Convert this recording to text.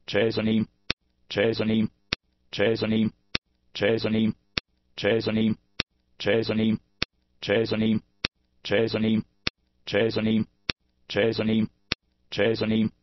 chazanim, chazanim, chazanim, chazanim, chazanim, chazanim, chazanim, chazanim, chazanim, chazanim, chazanim,